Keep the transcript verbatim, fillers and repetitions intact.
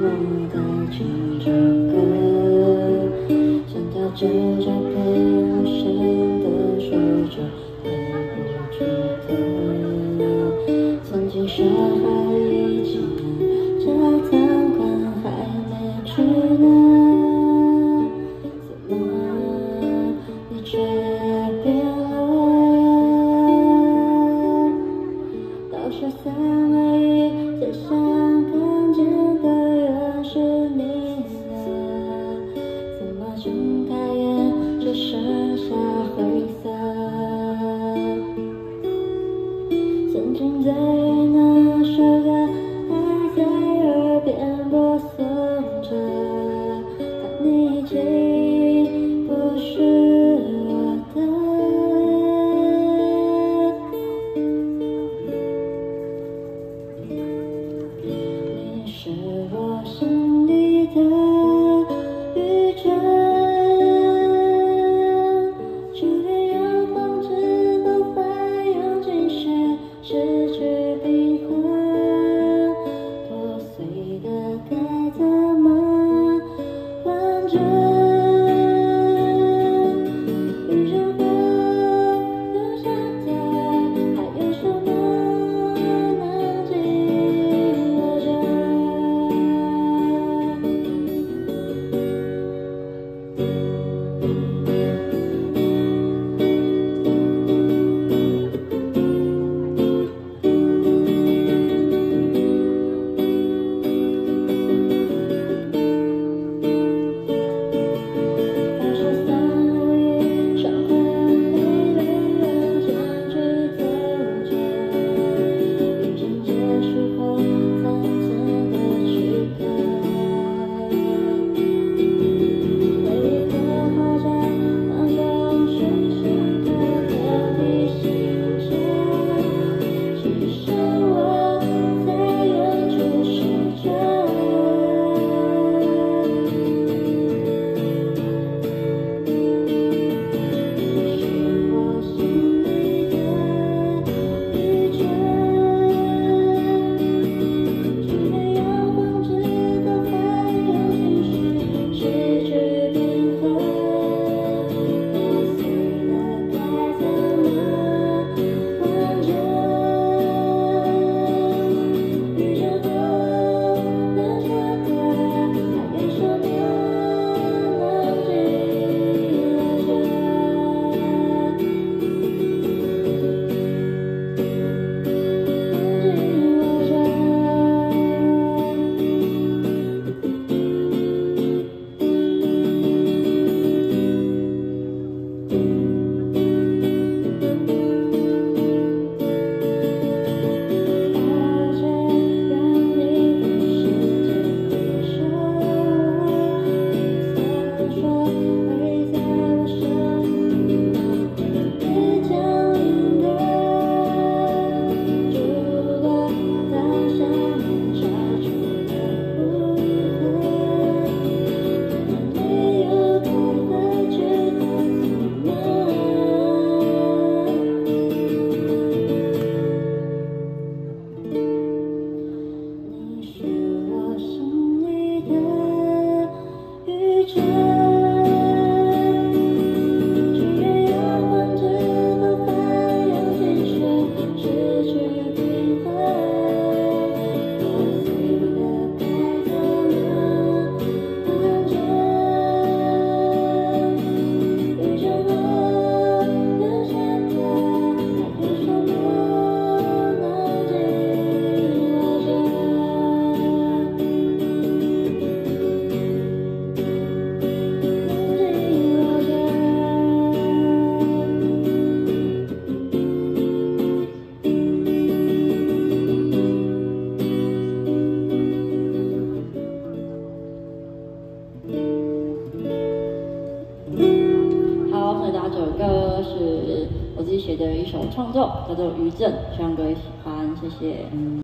我带进这歌，想跳着这片无声的说着回不去的，曾经说好一起呢，这趟关还没去呢，怎么你却变了？到下三二一，才想看见的原是你了，怎么睁开眼只剩下灰色？曾经最远那首歌还在耳边播送着，但你已经不是我的。你是我心里的宇宙，就连阳光之后翻涌进时失去平衡，破碎的该怎么完整？宇宙中留下的还有什么能紧握着？ 这首歌是我自己写的一首创作，叫做《余震》，希望各位喜欢，谢谢。